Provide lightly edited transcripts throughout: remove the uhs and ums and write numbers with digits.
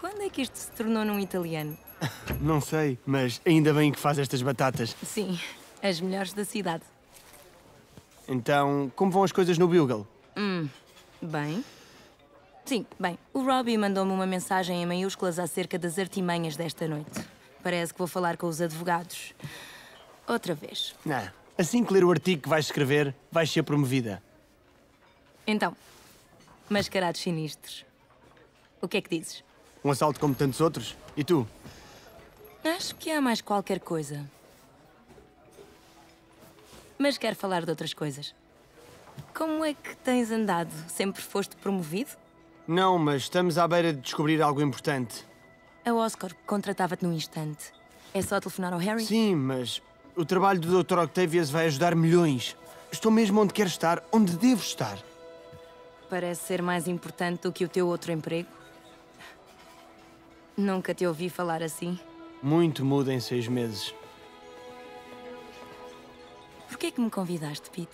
Quando é que isto se tornou num italiano? Não sei, mas ainda bem que faz estas batatas. Sim, as melhores da cidade. Então, como vão as coisas no Bugle? Bem. Sim, bem, o Robbie mandou-me uma mensagem em maiúsculas acerca das artimanhas desta noite. Parece que vou falar com os advogados. Outra vez. Não. Assim que ler o artigo que vais escrever, vais ser promovida. Então, mascarados sinistros. O que é que dizes? Um assalto como tantos outros? E tu? Acho que há mais qualquer coisa. Mas quero falar de outras coisas. Como é que tens andado? Sempre foste promovido? Não, mas estamos à beira de descobrir algo importante. A Oscorp contratava-te num instante. É só telefonar ao Harry? Sim, mas o trabalho do Dr. Octavius vai ajudar milhões. Estou mesmo onde quero estar, onde devo estar. Parece ser mais importante do que o teu outro emprego. Nunca te ouvi falar assim. Muito muda em 6 meses. Porquê é que me convidaste, Pete?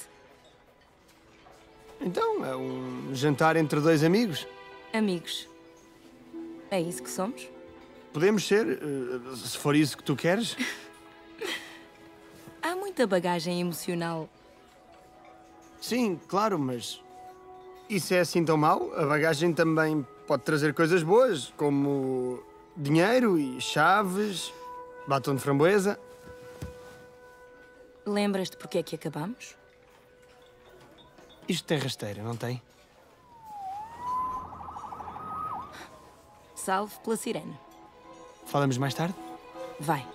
Então, é um jantar entre 2 amigos. Amigos. É isso que somos? Podemos ser, se for isso que tu queres. Há muita bagagem emocional. Sim, claro, mas isso é assim tão mau? A bagagem também pode trazer coisas boas, como dinheiro e chaves, batom de framboesa. Lembras-te porque é que acabamos? Isto tem rasteira, não tem? Salve pela sirene. Falamos mais tarde? Vai.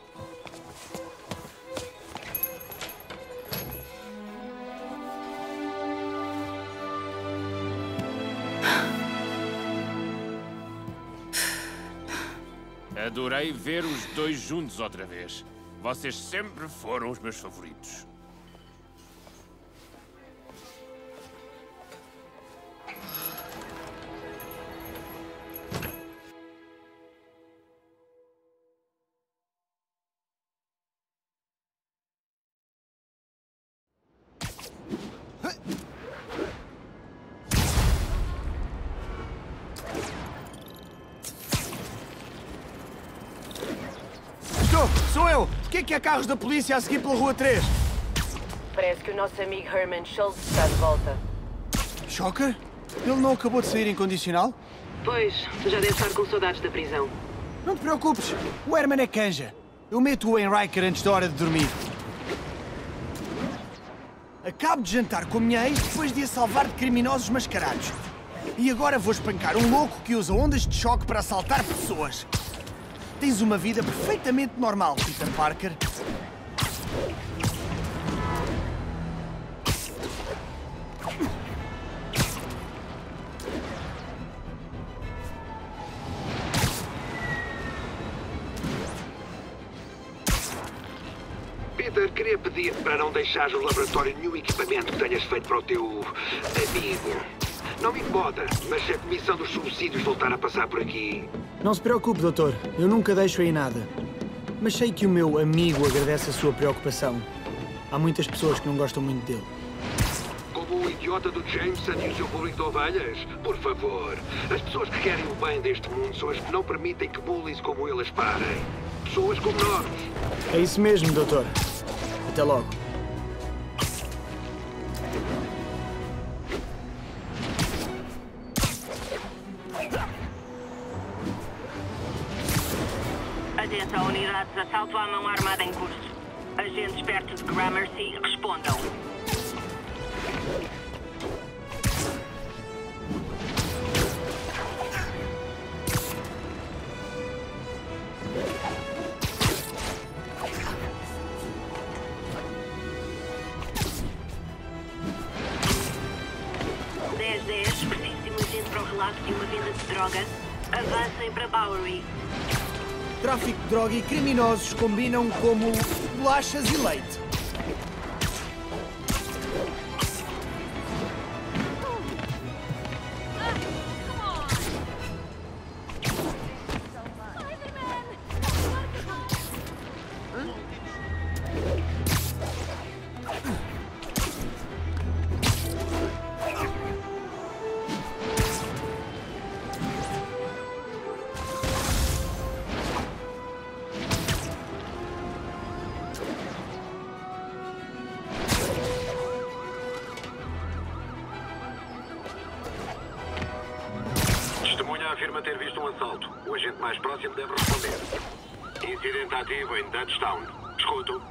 Adorei ver os dois juntos outra vez. Vocês sempre foram os meus favoritos. Sou eu! Porquê que há carros da polícia a seguir pela Rua 3? Parece que o nosso amigo Herman Schultz está de volta. Shocker? Ele não acabou de sair em condicional? Pois, tu já deve estar com saudades da prisão. Não te preocupes, o Herman é canja. Eu meto-o em Riker antes da hora de dormir. Acabo de jantar com a minha ex depois de a salvar de criminosos mascarados. E agora vou espancar um louco que usa ondas de choque para assaltar pessoas. Tens uma vida perfeitamente normal, Peter Parker. Peter, queria pedir para não deixares no laboratório nenhum equipamento que tenhas feito para o teu amigo. Não me incomoda, mas se a comissão dos subsídios voltar a passar por aqui... Não se preocupe, doutor. Eu nunca deixo aí nada. Mas sei que o meu amigo agradece a sua preocupação. Há muitas pessoas que não gostam muito dele. Como o idiota do Jameson e o seu público de ovelhas? Por favor. As pessoas que querem o bem deste mundo são as que não permitem que bullies como ele as parem. Pessoas como nós. É isso mesmo, doutor. Até logo. Atenção, unidades de assalto à mão armada em curso. Agentes perto de Gramercy, respondam. Preciso de um agente para o relato de uma venda de droga. Avancem para Bowery. Tráfico de droga e criminosos combinam como bolachas e leite. um assalto. O agente mais próximo deve responder. Incidente ativo em Dutchtown. Escuto.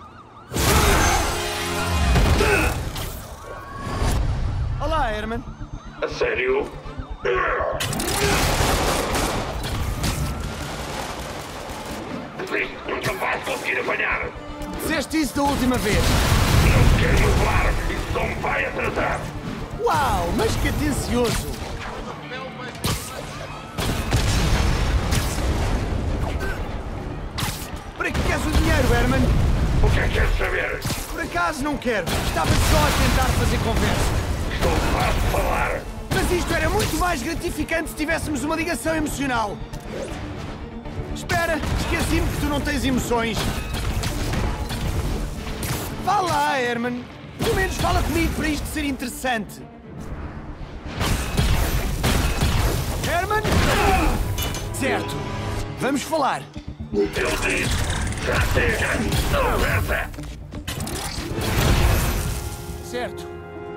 Olá, Herman. A sério? Nunca vais conseguir apanhar. Disseste isso da última vez. Não quero levar. Isso só me vai atrasar. Uau, mas que atencioso. Para que queres o dinheiro, Herman? O que é que queres saber? Por acaso não quero. Estava só a tentar fazer conversa. Estou farto de falar. Mas isto era muito mais gratificante se tivéssemos uma ligação emocional. Espera, esqueci-me que tu não tens emoções. Vá lá, Herman. Pelo menos fala comigo para isto ser interessante. Herman? Certo. Vamos falar. Eu disse, já chega. Conversa. Certo.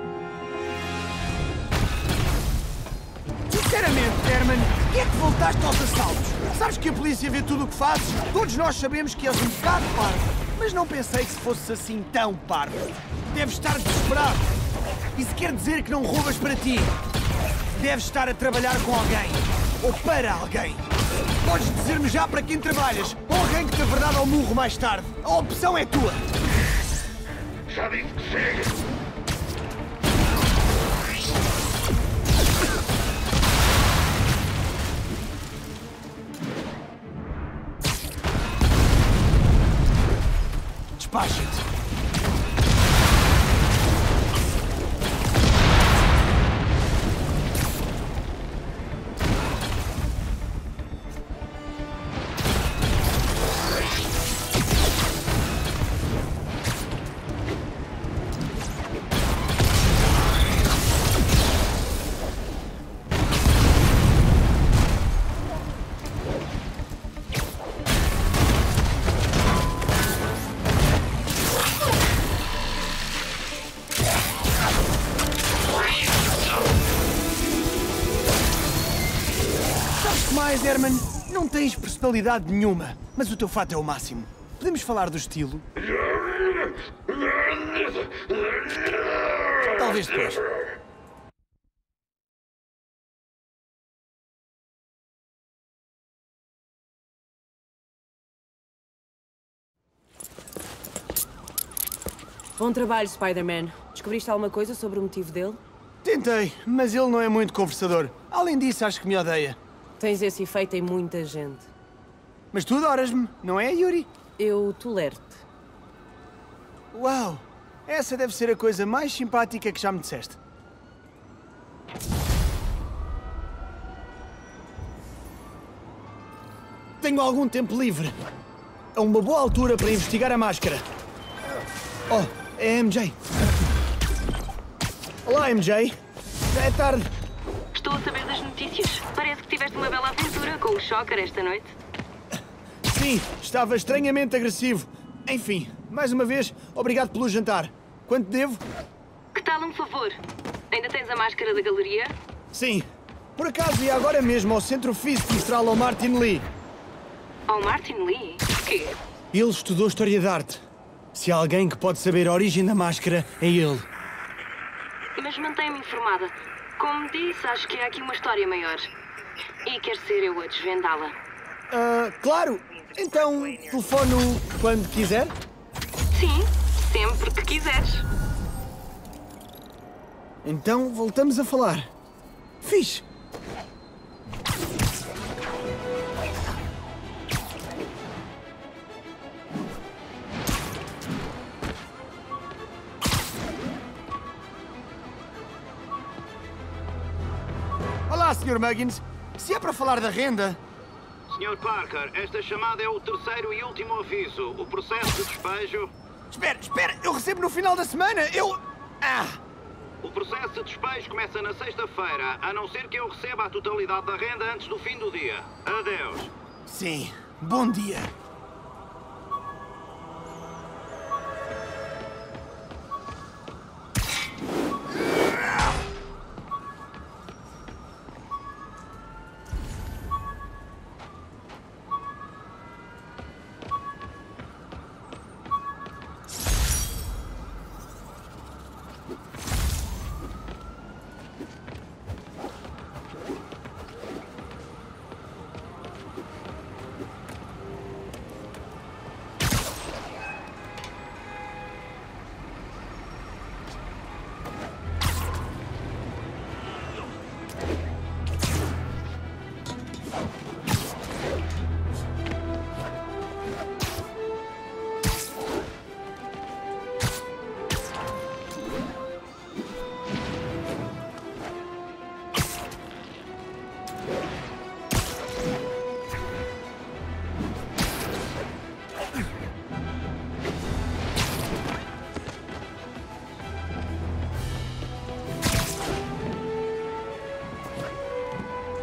Sinceramente, Herman, por que é que voltaste aos assaltos? Sabes que a polícia vê tudo o que fazes? Todos nós sabemos que és um bocado parvo. Mas não pensei que se fosse assim tão parvo. Deves estar desesperado. Isso quer dizer que não roubas para ti. Deves estar a trabalhar com alguém. Ou para alguém. Podes dizer-me já para quem trabalhas. Ou alguém que te verdade ao murro mais tarde. A opção é tua. Já disse que chega. Despacha-te. Mais, Herman, não tens personalidade nenhuma, mas o teu fato é o máximo. Podemos falar do estilo? Talvez depois. Bom trabalho, Spider-Man. Descobriste alguma coisa sobre o motivo dele? Tentei, mas ele não é muito conversador. Além disso, acho que me odeia. Tens esse efeito em muita gente. Mas tu adoras-me, não é, Yuri? Eu tolero-te. Uau! Essa deve ser a coisa mais simpática que já me disseste. Tenho algum tempo livre. É uma boa altura para investigar a máscara. Oh, é a MJ. Olá, MJ. Já é tarde. Estou a saber das notícias. Parece que tiveste uma bela aventura com o Shocker esta noite. Sim, estava estranhamente agressivo. Enfim, mais uma vez, obrigado pelo jantar. Quanto devo? Que tal um favor? Ainda tens a máscara da galeria? Sim. Por acaso ia agora mesmo ao Centro Físico mostrá-lo ao Martin Lee. Ao Martin Lee? Quê? Ele estudou História da Arte. Se há alguém que pode saber a origem da máscara, é ele. Mas mantenha-me informada. Como disse, acho que há aqui uma história maior. E quer ser eu a desvendá-la. Claro. Então, telefono quando quiser? Sim, sempre que quiseres. Então, voltamos a falar. Fixe. Olá, Sr. Muggins. Se é para falar da renda... Sr. Parker, esta chamada é o terceiro e último aviso. O processo de despejo... Espera, eu recebo no final da semana, O processo de despejo começa na sexta-feira, a não ser que eu receba a totalidade da renda antes do fim do dia. Adeus. Sim, bom dia.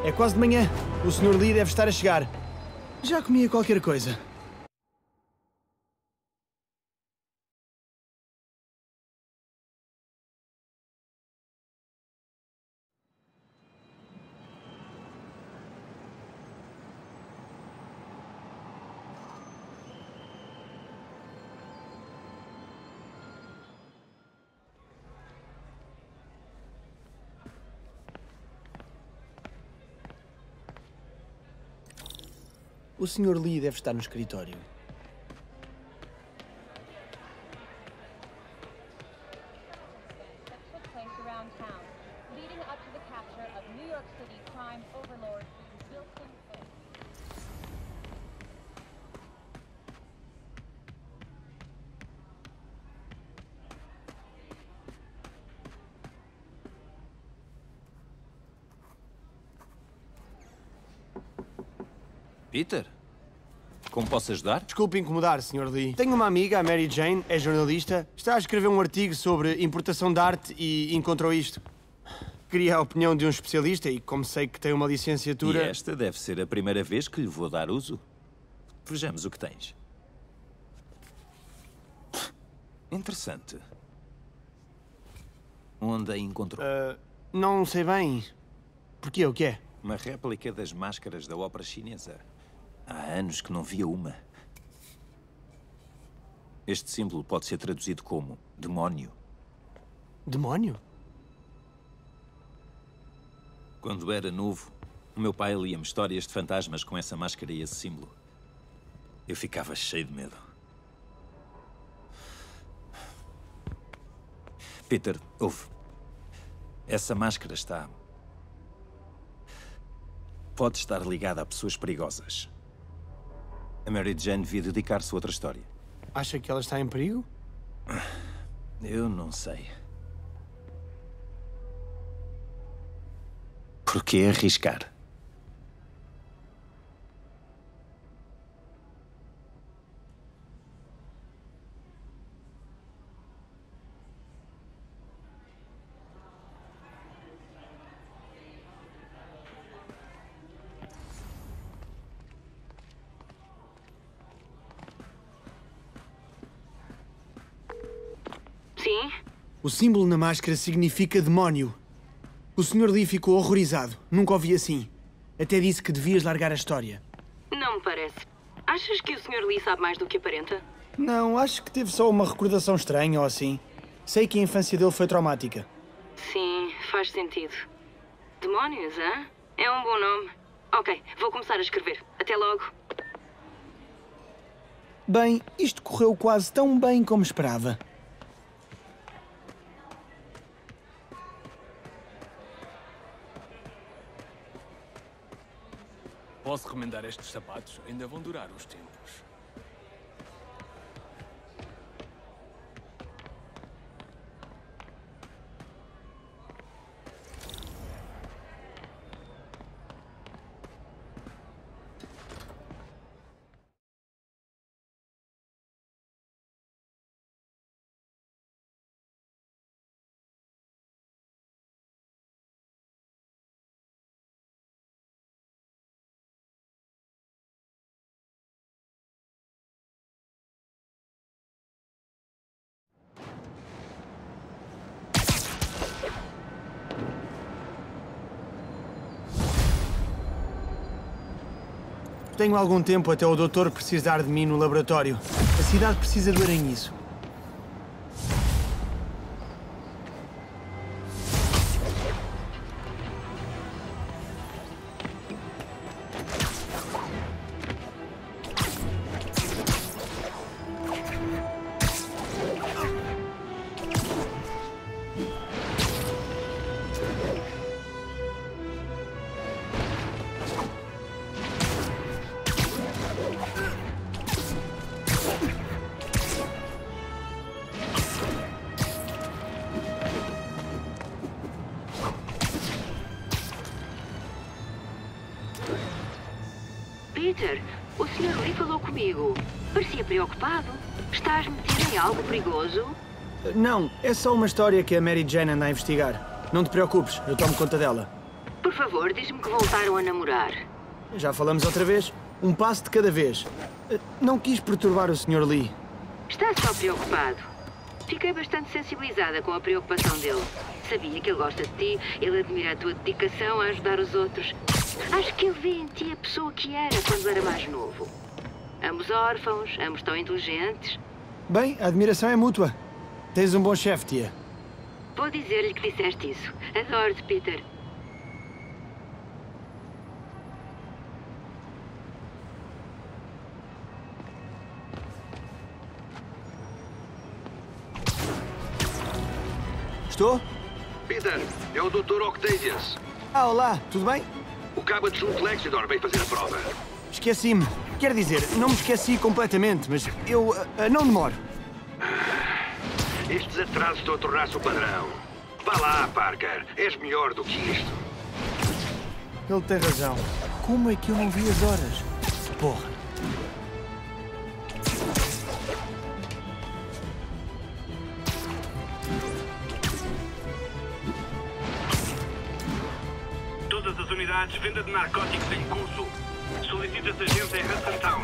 É quase de manhã. O Sr. Lee deve estar a chegar. Já comia qualquer coisa. O Sr. Lee deve estar no escritório. Peter? Como posso ajudar? Desculpe incomodar, Sr. Lee. Tenho uma amiga, a Mary Jane, é jornalista. Está a escrever um artigo sobre importação de arte e encontrou isto. Queria a opinião de um especialista e, como sei que tem uma licenciatura... E esta deve ser a primeira vez que lhe vou dar uso. Vejamos o que tens. Interessante. Onde a encontrou? Não sei bem. Porquê? O que é? Uma réplica das máscaras da ópera chinesa. Há anos que não via uma. Este símbolo pode ser traduzido como demónio. Demónio? Quando era novo, o meu pai lia-me histórias de fantasmas com essa máscara e esse símbolo. Eu ficava cheio de medo. Peter, ouve. Essa máscara está... pode estar ligada a pessoas perigosas. A Mary Jane devia dedicar-se a outra história. Acha que ela está em perigo? Eu não sei. Por que arriscar? Sim? O símbolo na máscara significa demónio. O Sr. Lee ficou horrorizado. Nunca o vi assim. Até disse que devias largar a história. Não me parece. Achas que o Sr. Lee sabe mais do que aparenta? Não, acho que teve só uma recordação estranha ou assim. Sei que a infância dele foi traumática. Sim, faz sentido. Demónios, hã? É um bom nome. Ok, vou começar a escrever. Até logo. Bem, isto correu quase tão bem como esperava. Posso recomendar estes sapatos? Ainda vão durar uns tempos. Tenho algum tempo até o doutor precisar de mim no laboratório. A cidade precisa do aranhiço. Peter, o Sr. Lee falou comigo. Parecia preocupado. Estás metido em algo perigoso? Não, é só uma história que a Mary Jane anda a investigar. Não te preocupes, eu tomo conta dela. Por favor, diz-me que voltaram a namorar. Já falamos outra vez. Um passo de cada vez. Não quis perturbar o Sr. Lee. Está só preocupado. Fiquei bastante sensibilizada com a preocupação dele. Sabia que ele gosta de ti, ele admira a tua dedicação a ajudar os outros. Acho que ele vê em ti a pessoa que era quando era mais novo. Ambos órfãos, ambos tão inteligentes. Bem, a admiração é mútua. Tens um bom chefe, tia. Vou dizer-lhe que disseste isso. Adoro-te, Peter. Estou? Peter, é o Dr. Octavius. Olá, tudo bem? O cabo adjunto Lexidor veio fazer a prova. Esqueci-me. Quer dizer, não me esqueci completamente, mas eu não demoro. Estes atrasos estão a tornar-se o padrão. Vá lá, Parker. És melhor do que isto. Ele tem razão. Como é que eu não vi as horas? Porra. Todas as unidades, venda de narcóticos em curso. Solicita-se agência em Hudson Town.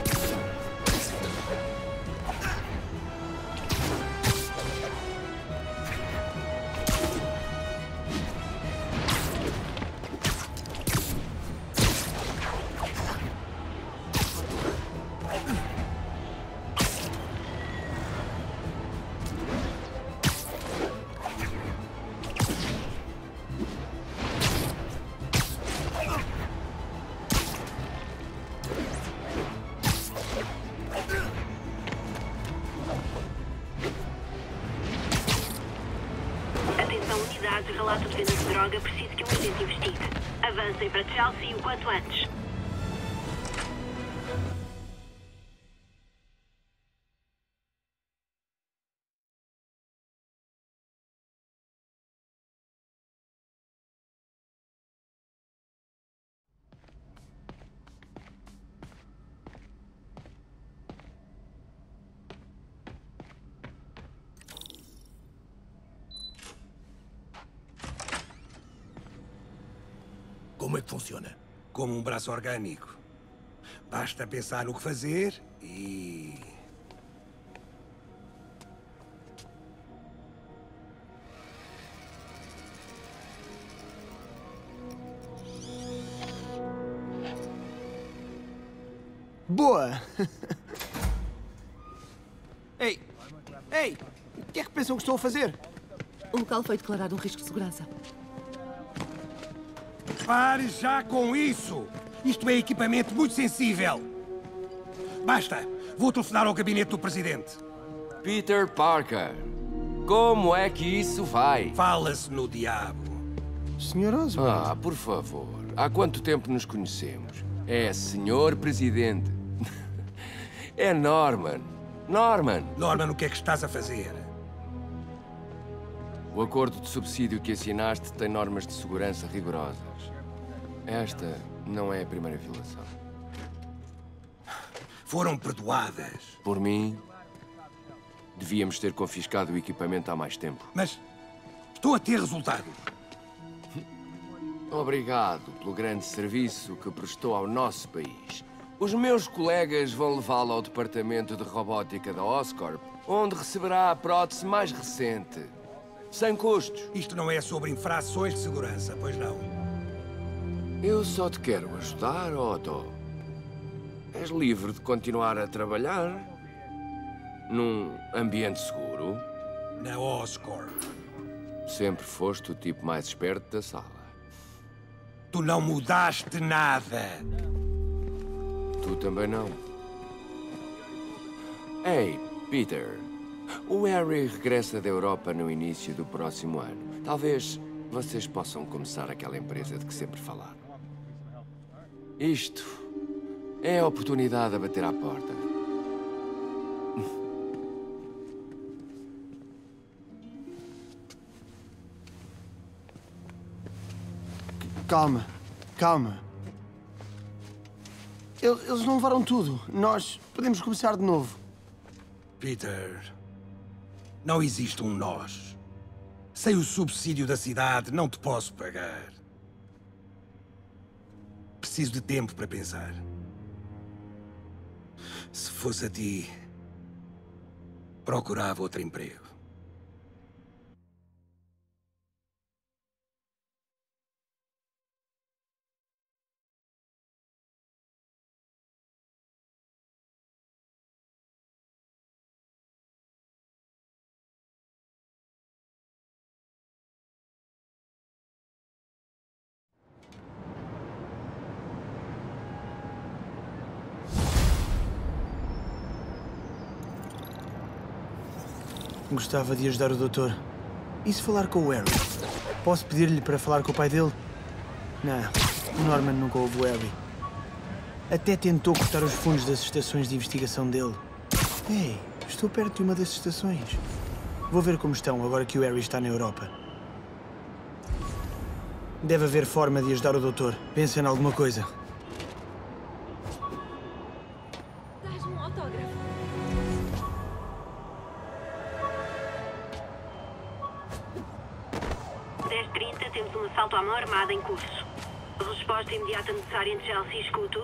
Relato de venda de droga, preciso que um agente investigue. Avancem para Chelsea o quanto antes. Como é que funciona? Como um braço orgânico. Basta pensar no que fazer e... Boa! Ei! Ei! O que é que pensam que estou a fazer? O local foi declarado um risco de segurança. Pare já com isso! Isto é equipamento muito sensível. Basta! Vou telefonar ao gabinete do presidente. Peter Parker, como é que isso vai? Fala-se no diabo. Sr. Osborn. Por favor. Há quanto tempo nos conhecemos? É Sr. Presidente. É Norman. Norman, o que é que estás a fazer? O acordo de subsídio que assinaste tem normas de segurança rigorosas. Esta não é a primeira violação. Foram perdoadas. Por mim, devíamos ter confiscado o equipamento há mais tempo. Mas estou a ter resultado. Obrigado pelo grande serviço que prestou ao nosso país. Os meus colegas vão levá-lo ao departamento de robótica da Oscorp, onde receberá a prótese mais recente. Sem custos. Isto não é sobre infrações de segurança, pois não? Eu só te quero ajudar, Otto. És livre de continuar a trabalhar num ambiente seguro. Na Oscorp. Sempre foste o tipo mais esperto da sala. Tu não mudaste nada. Tu também não. Ei, Peter. O Harry regressa da Europa no início do próximo ano. Talvez vocês possam começar aquela empresa de que sempre falaram. Isto é a oportunidade a bater à porta. Calma, calma. Eles não levaram tudo. Nós podemos começar de novo. Peter, não existe um nós. Sem o subsídio da cidade, não te posso pagar. preciso de tempo para pensar. Se fosse a ti, procurava outro emprego. Gostava de ajudar o doutor. E se falar com o Harry? Posso pedir-lhe para falar com o pai dele? Não, o Norman nunca ouve o Harry. Até tentou cortar os fundos das estações de investigação dele. Ei, estou perto de uma das estações. Vou ver como estão agora que o Harry está na Europa. Deve haver forma de ajudar o doutor. Pensa em alguma coisa. Dás-me um autógrafo. Temos um assalto à mão armada em curso. Resposta imediata necessária em Chelsea, escuto.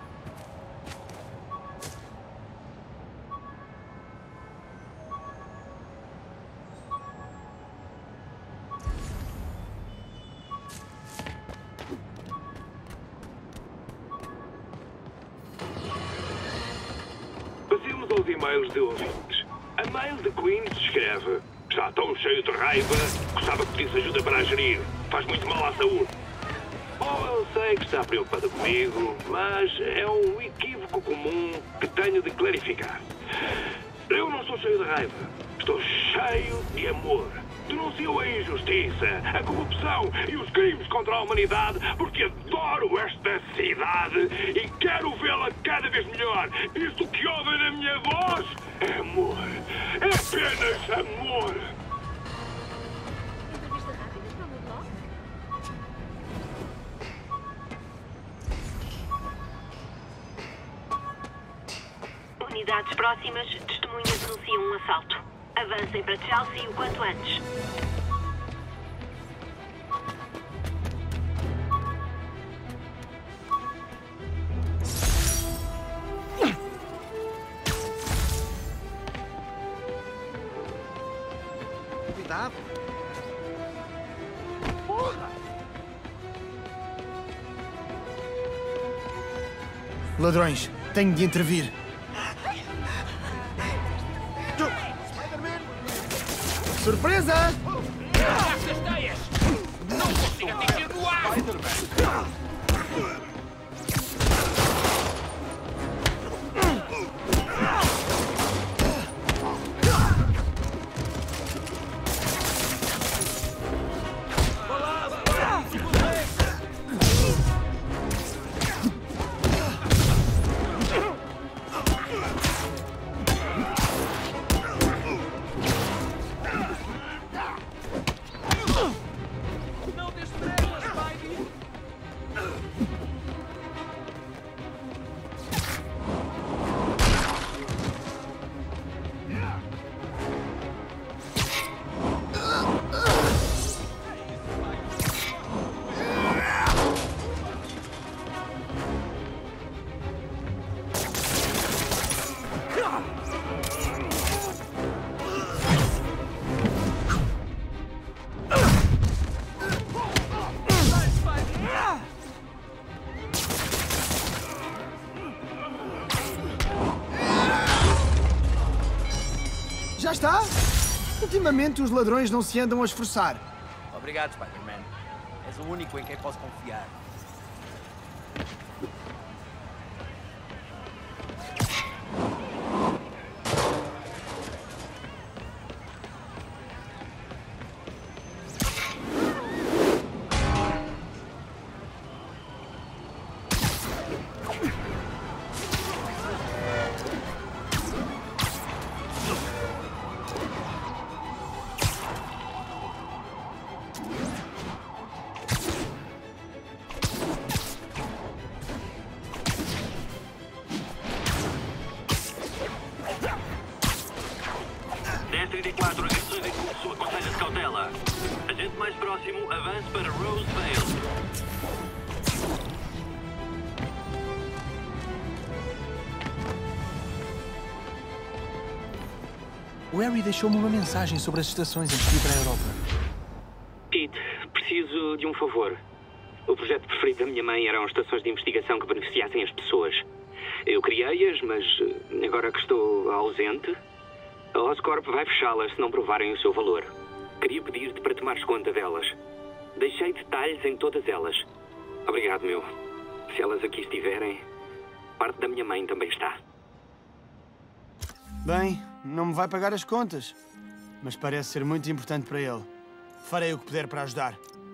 Passemos aos e-mails de ouvintes. A mail de Queens escreve: está tão cheio de raiva, gostava que pedisse ajuda para a gerir. Faz muito mal à saúde. Bom, eu sei que está preocupada comigo, mas é um equívoco comum que tenho de clarificar. Eu não estou cheio de raiva. Estou cheio de amor. Denuncio a injustiça, a corrupção e os crimes contra a humanidade porque adoro esta cidade e quero vê-la cada vez melhor. Isto que ouvem na minha voz é amor. É apenas amor. Entrevista rápida para o meu blog? Unidades próximas, testemunhas denunciam um assalto. Avancem para Chelsea o quanto antes. Cuidado! Porra! Ladrões, tenho de intervir. Surpresa! Essas teias! Não consigo atingir no ar! Já está? Ultimamente os ladrões não se andam a esforçar. Obrigado, Spider-Man. És o único em quem posso confiar. Agressões em curso, aconselha-se cautela. Agente mais próximo, avance para Rosevale. O Harry deixou-me uma mensagem sobre as estações antes de ir para a Europa. Pete, preciso de um favor. O projeto preferido da minha mãe eram estações de investigação que beneficiassem as pessoas. Eu criei-as, mas agora que estou ausente, a Oscorp vai fechá-las se não provarem o seu valor. Queria pedir-te para tomares conta delas. Deixei detalhes em todas elas. Obrigado, meu. Se elas aqui estiverem, parte da minha mãe também está. Bem, não me vai pagar as contas, mas parece ser muito importante para ele. Farei o que puder para ajudar.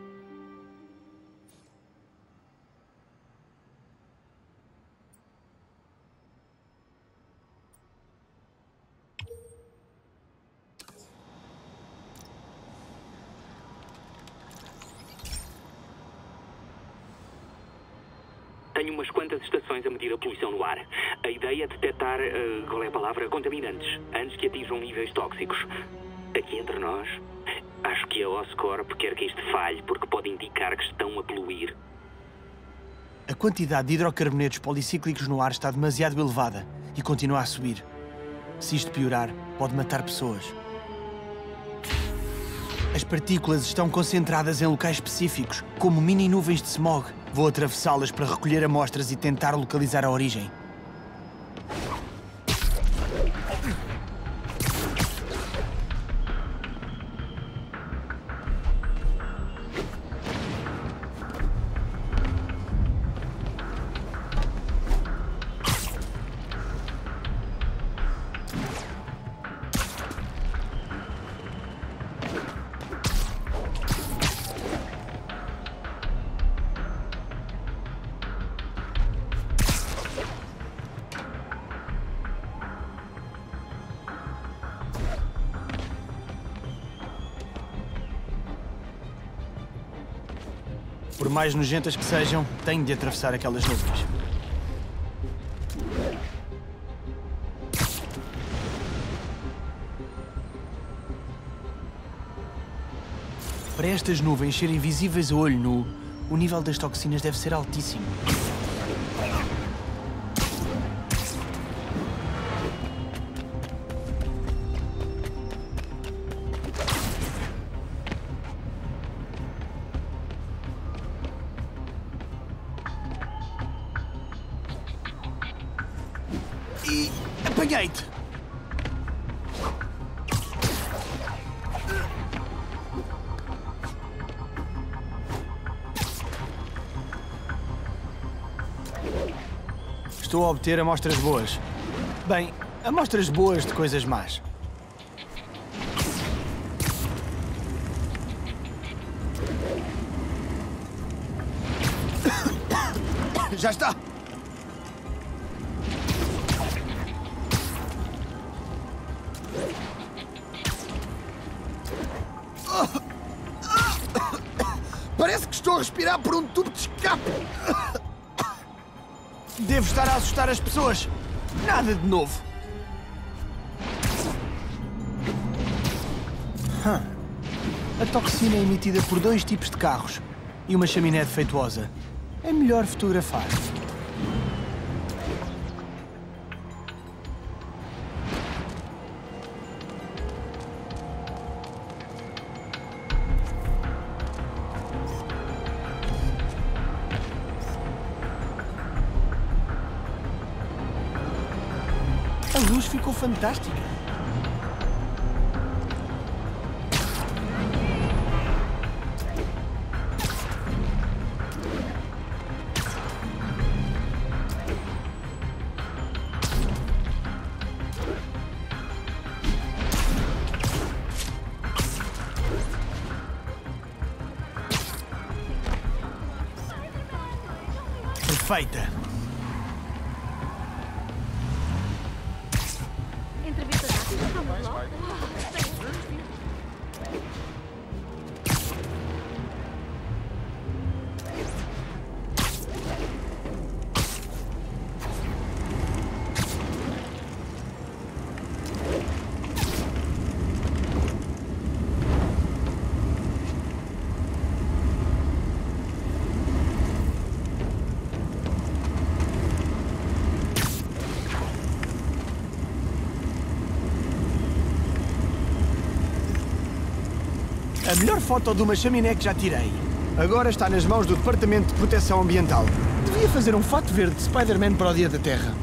Tenho umas quantas estações a medir a poluição no ar. A ideia é detectar, qual é a palavra, contaminantes, antes que atinjam níveis tóxicos. Aqui entre nós, acho que a Oscorp quer que isto falhe porque pode indicar que estão a poluir. A quantidade de hidrocarbonetos policíclicos no ar está demasiado elevada e continua a subir. Se isto piorar, pode matar pessoas. As partículas estão concentradas em locais específicos, como mini nuvens de smog. Vou atravessá-las para recolher amostras e tentar localizar a origem. Por mais nojentas que sejam, tenho de atravessar aquelas nuvens. Para estas nuvens serem visíveis a olho nu, o nível das toxinas deve ser altíssimo. E apanhei-te! Estou a obter amostras boas. Bem, amostras boas de coisas más. Já está! Parece que estou a respirar por um tubo de escape. Devo estar a assustar as pessoas. Nada de novo. A toxina é emitida por 2 tipos de carros e uma chaminé defeituosa. É melhor fotografar. A luz ficou fantástica. Perfeita. Entrevista rápida, vamos lá. A melhor foto de uma chaminé que já tirei. Agora está nas mãos do Departamento de Proteção Ambiental. Devia fazer um fato verde de Spider-Man para o Dia da Terra.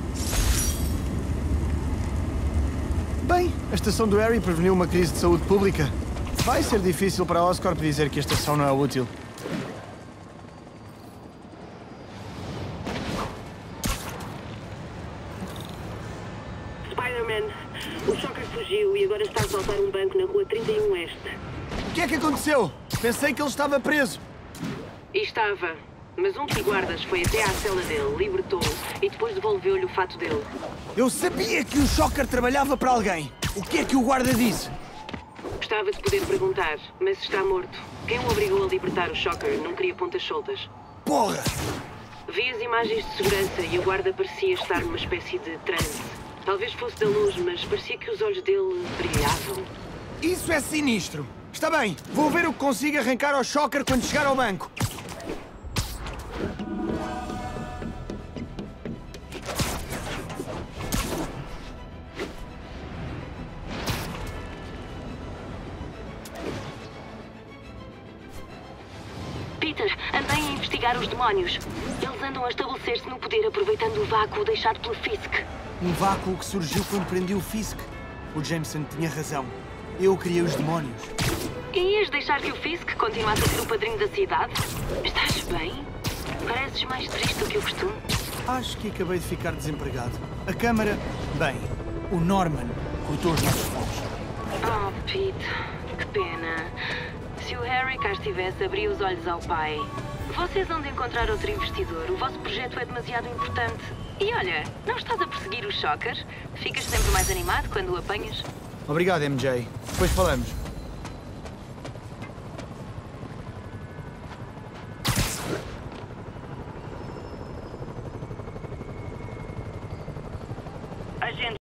Bem, a estação do Harry preveniu uma crise de saúde pública. Vai ser difícil para a Oscorp dizer que a estação não é útil. Spider-Man, o Shocker fugiu e agora está a assaltar um banco na rua 31 Oeste. O que é que aconteceu? Pensei que ele estava preso. E estava. Mas um dos guardas foi até à cela dele, libertou-o e depois devolveu-lhe o fato dele. Eu sabia que o Shocker trabalhava para alguém. O que é que o guarda disse? Gostava de poder perguntar, mas está morto. Quem o obrigou a libertar o Shocker não queria pontas soltas. Porra! Vi as imagens de segurança e o guarda parecia estar numa espécie de transe. Talvez fosse da luz, mas parecia que os olhos dele brilhavam. Isso é sinistro. Está bem, vou ver o que consigo arrancar ao Shocker quando chegar ao banco. Peter, andei a investigar os demónios. Eles andam a estabelecer-se no poder aproveitando o vácuo deixado pelo Fisk. Um vácuo que surgiu quando prendi o Fisk. O Jameson tinha razão. Eu criei os demónios. E ias deixar que o Fisk continuasse a ser o padrinho da cidade? Estás bem? Pareces mais triste do que o costume. Acho que acabei de ficar desempregado. A Câmara... Bem, o Norman cortou os nossos fogos. Oh, Pete, que pena. Se o Harry cá estivesse, abria os olhos ao pai. Vocês vão de encontrar outro investidor. O vosso projeto é demasiado importante. E olha, não estás a perseguir o Shocker? Ficas sempre mais animado quando o apanhas? Obrigado, MJ. Depois falamos.